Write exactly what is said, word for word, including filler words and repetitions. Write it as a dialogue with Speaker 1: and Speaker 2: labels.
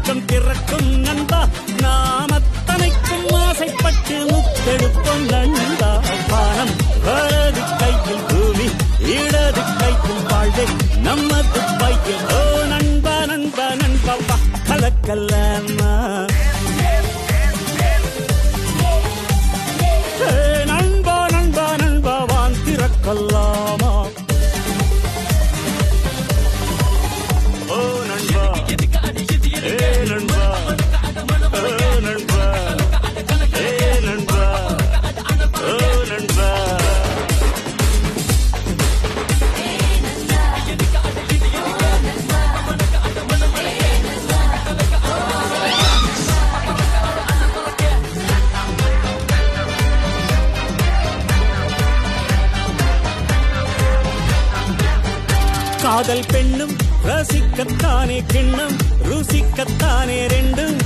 Speaker 1: சொர்க்கம் திறக்கும் நண்பா. நாம் அத்தனைக்கும் ஆசைப்பட்டு முத்தெடுப்போம் நண்பா. வானம் வலது கையில் பூமி இடது கையில் வாழ்வே நமது பையில். ஓ நண்பா நண்பா நண்பா வா கலக்கலாமா. நண்பா நண்பா நண்பா வான் திறக்கலாமா. ஓ நண்பா ஏ நண்பா ஓ நண்பா ஏ நண்பா ஓ நண்பா. காதல் பெண்ணும் ரசிக்கத்தானே கிண்ணம் ருசிக்கத்தானே ரெண்டும்.